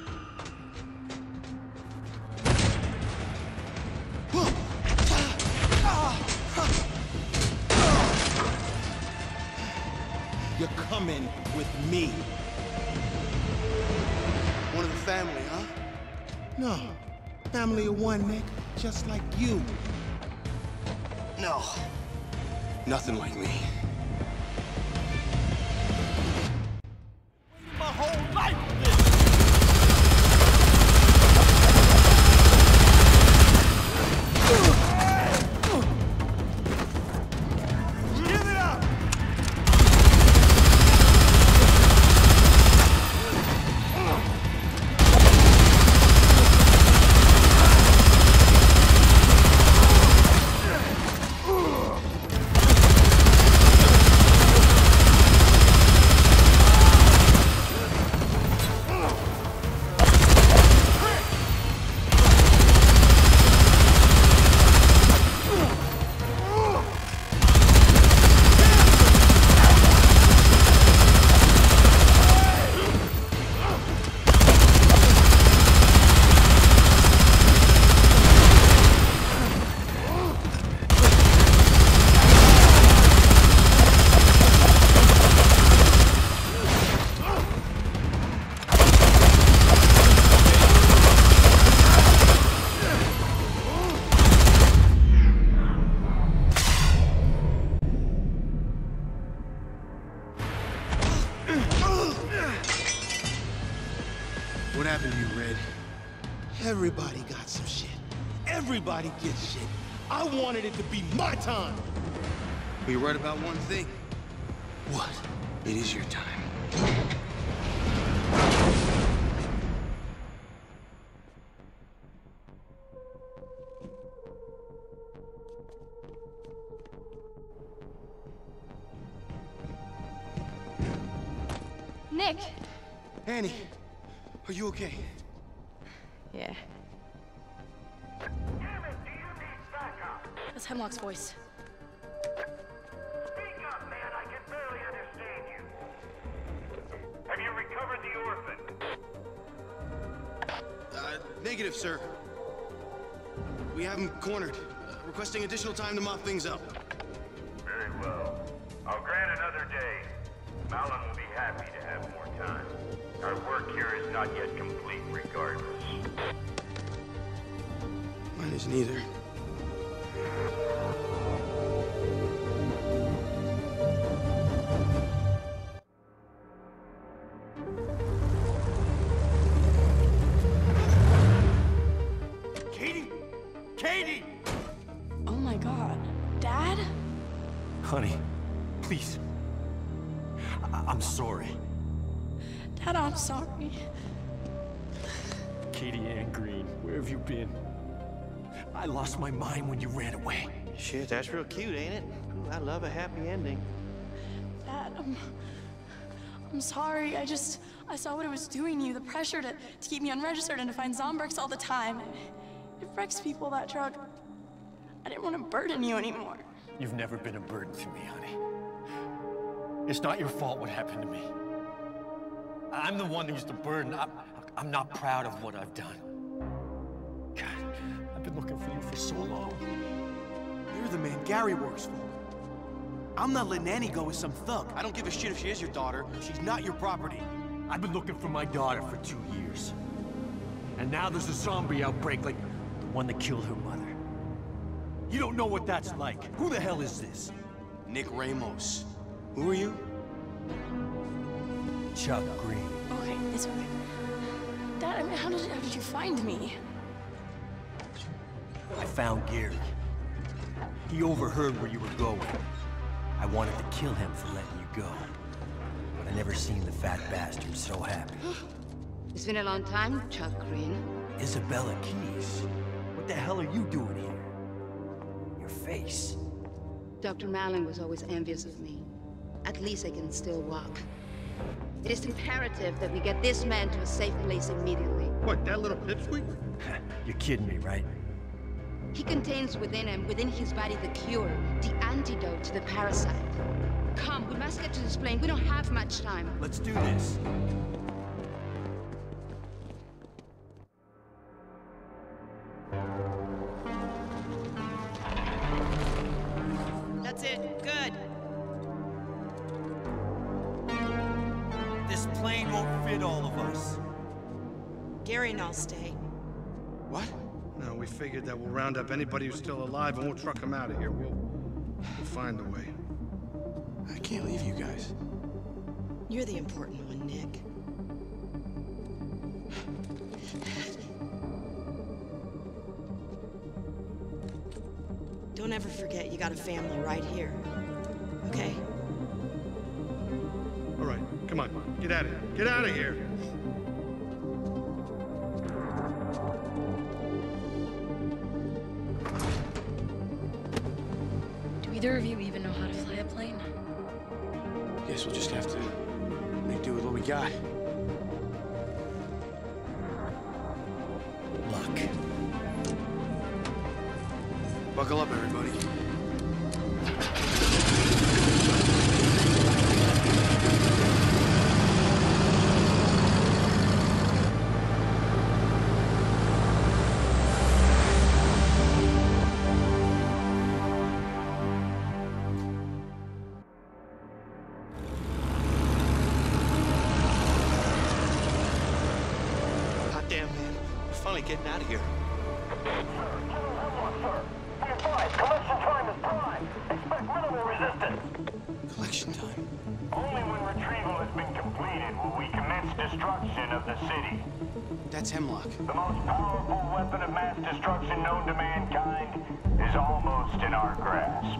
You're coming with me. One of the family, huh? No. Family of one, Nick. Just like you. No. Nothing like me. My whole life for this! Give it up! What happened to you, Red? Everybody got some shit. Everybody gets shit. I wanted it to be my time. Well, you're right about one thing. What? It is your time. Nick! Annie, are you okay? Yeah. That's Hemlock's voice. Speak up, man. I can barely understand you. Have you recovered the orphan? Uh, negative, sir. We have him cornered. Uh, requesting additional time to mop things up. Very well. I'll grant another day. Mallon will be happy to have more time. Our work here is not yet complete regardless. Mine isn't either. Katie! Katie! Oh my god. Dad? Honey, please. I I'm sorry. Dad, I'm sorry. Katie Ann Green, where have you been? I lost my mind when you ran away. Shit, that's real cute, ain't it? Ooh, I love a happy ending. Dad, I'm... I'm sorry. I just... I saw what it was doing to you. The pressure to, to keep me unregistered and to find Zombricks all the time. It wrecks people, that drug. I didn't want to burden you anymore. You've never been a burden to me, honey. It's not your fault what happened to me. I'm the one who's the burden. I'm, I'm not proud of what I've done. God, I've been looking for you for so long. You're the man Gary works for. I'm not letting Annie go with some thug. I don't give a shit if she is your daughter. She's not your property. I've been looking for my daughter for two years. And now there's a zombie outbreak like the one that killed her mother. You don't know what that's like. Who the hell is this? Nick Ramos. Who are you? Chuck Green. Okay, it's okay. Dad, I mean, how did, how did you find me? I found Gary. He overheard where you were going. I wanted to kill him for letting you go. But I never seen the fat bastard so happy. It's been a long time, Chuck Green. Isabella Keys. What the hell are you doing here? Your face. Doctor Mallon was always envious of me. At least I can still walk. It is imperative that we get this man to a safe place immediately. What, that little pipsqueak? You're kidding me, right? He contains within him, within his body, the cure, the antidote to the parasite. Come, we must get to this plane. We don't have much time. Let's do this. That's it. Good. This plane won't fit all of us. Gary and I'll stay. What? No, we figured that we'll round up anybody who's still alive and we'll truck them out of here. We'll, we'll find a way. I can't leave you guys. You're the important one, Nick. Don't ever forget you got a family right here. Okay? All right, come on. Get out of here. Get out of here. Do either of you even know how to fly a plane? Guess we'll just have to make do with what we got. Luck. Buckle up, everybody. Goddamn, man. We're finally getting out of here. Collection time is prime. Expect minimal resistance. Collection time? Only when retrieval has been completed will we commence destruction of the city. That's Hemlock. The most powerful weapon of mass destruction known to mankind is almost in our grasp.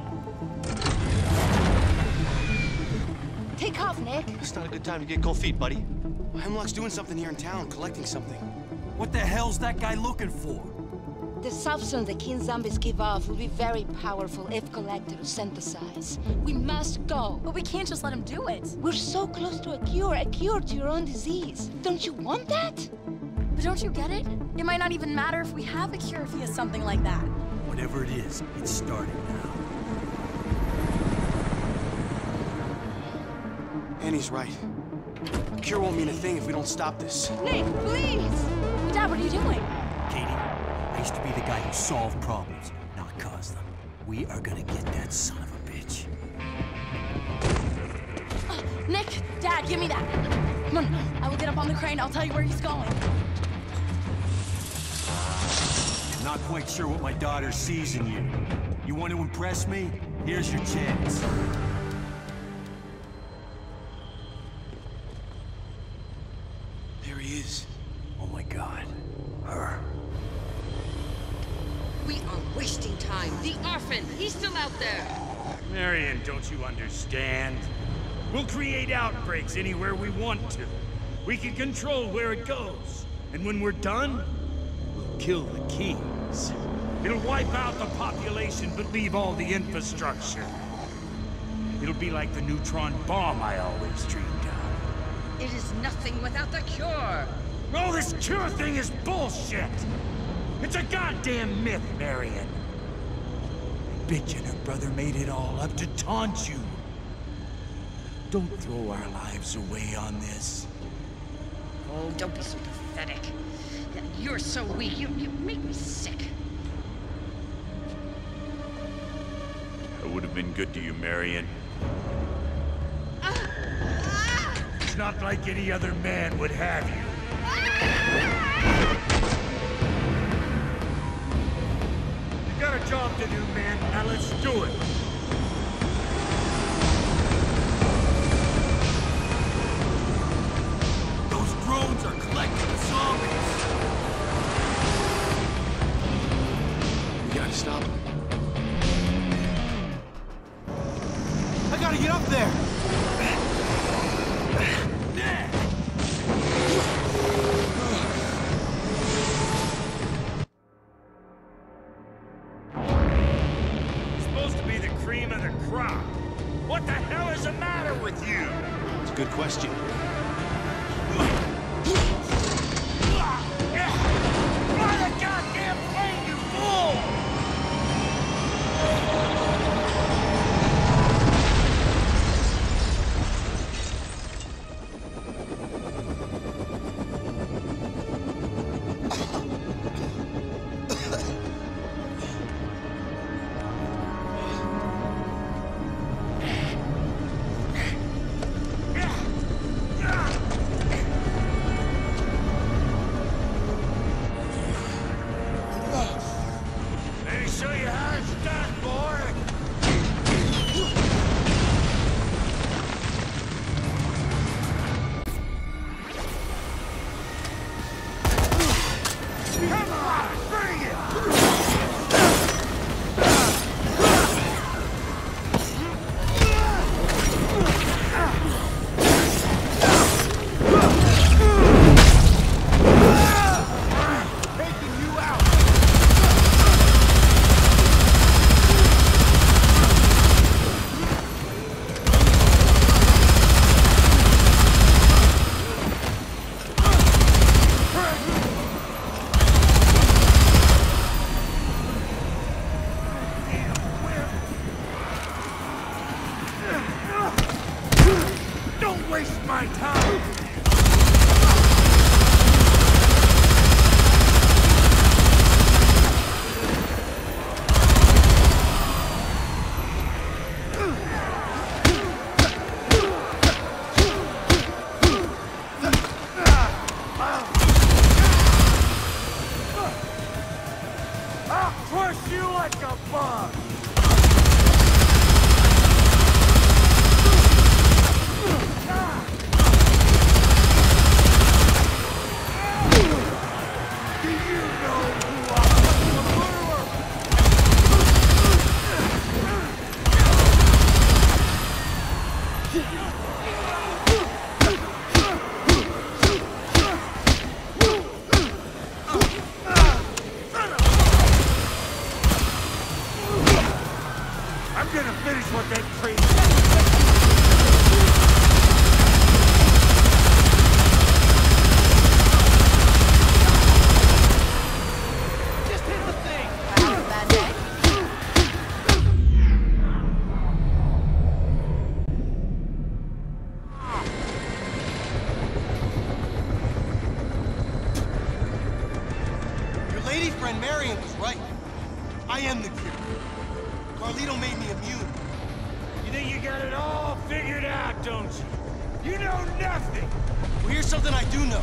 Take off, Nick. It's not a good time to get cold feet, buddy. Hemlock's doing something here in town, collecting something. What the hell's that guy looking for? The substance the king zombies give off will be very powerful if collected or synthesized. We must go. But we can't just let him do it. We're so close to a cure, a cure to your own disease. Don't you want that? But don't you get it? It might not even matter if we have a cure if he has something like that. Whatever it is, it's starting now. Annie's right. A cure won't mean a thing if we don't stop this. Nick, please! Dad, what are you doing? Katie, I used to be the guy who solved problems, not caused them. We are gonna get that son of a bitch. Uh, Nick, Dad, give me that. Come on, I will get up on the crane. I'll tell you where he's going. Not quite sure what my daughter sees in you. You want to impress me? Here's your chance. There he is. Oh my God. Her. We are wasting time. The orphan, he's still out there. Marion, don't you understand? We'll create outbreaks anywhere we want to. We can control where it goes. And when we're done, we'll kill the Keys. It'll wipe out the population, but leave all the infrastructure. It'll be like the neutron bomb I always dreamed of. It is nothing without the cure. Oh, this cure thing is bullshit! It's a goddamn myth, Marion. Bitch and her brother made it all up to taunt you. Don't throw our lives away on this. Oh, don't be so pathetic. You're so weak. You, you make me sick. I would have been good to you, Marion. It's not like any other man would have you. You got a job to do, man. Now let's do it. Those drones are collecting the zombies. We gotta stop them. I gotta get up there! Supposed to be the cream of the crop. What the hell is the matter with you? It's a good question. Fly the goddamn plane, you fool! friend Marion was right. I am the cure. Carlito made me immune. You think you got it all figured out, don't you? You know nothing! Well, here's something I do know.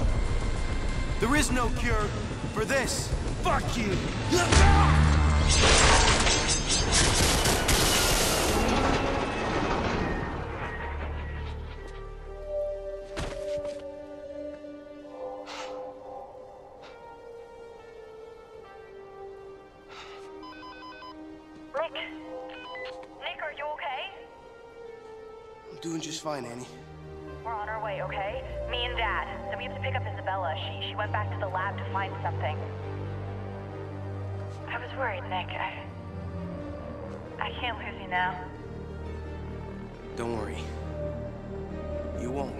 There is no cure for this. Fuck you! Doing just fine, Annie. We're on our way, okay? Me and Dad. Then we have to pick up Isabella. She she went back to the lab to find something. I was worried, Nick. I... I can't lose you now. Don't worry. You won't.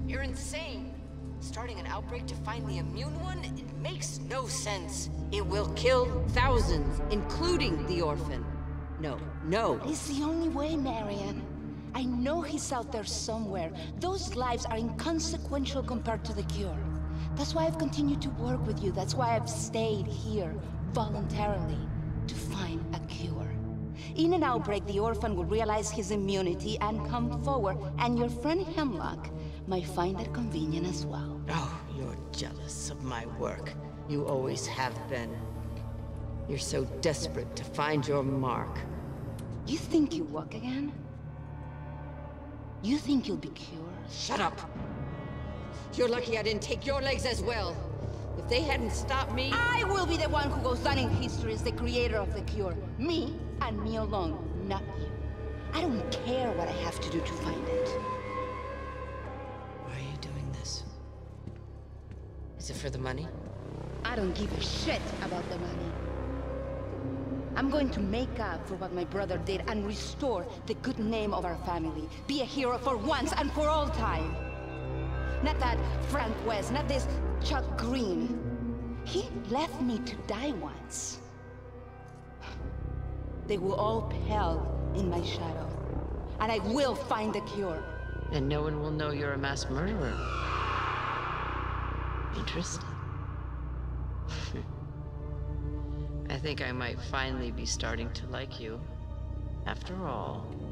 You're insane. Starting an outbreak to find the immune one? It makes no sense. It will kill thousands, including the orphan. No, no. It's the only way, Marion. I know he's out there somewhere. Those lives are inconsequential compared to the cure. That's why I've continued to work with you. That's why I've stayed here, voluntarily, to find a cure. In an outbreak, the orphan will realize his immunity and come forward, and your friend Hemlock might find that convenient as well. Oh, you're jealous of my work. You always have been. You're so desperate to find your mark. You think you walk again? You think you'll be cured? Shut up! You're lucky I didn't take your legs as well. If they hadn't stopped me... I will be the one who goes down in history as the creator of the cure. Me, and me alone, not you. I don't care what I have to do to find it. Why are you doing this? Is it for the money? I don't give a shit about the money. I'm going to make up for what my brother did and restore the good name of our family. Be a hero for once and for all time. Not that Frank West, not this Chuck Green. He left me to die once. They will all pale in my shadow. And I will find the cure. And no one will know you're a mass murderer. Interesting. I think I might finally be starting to like you, after all.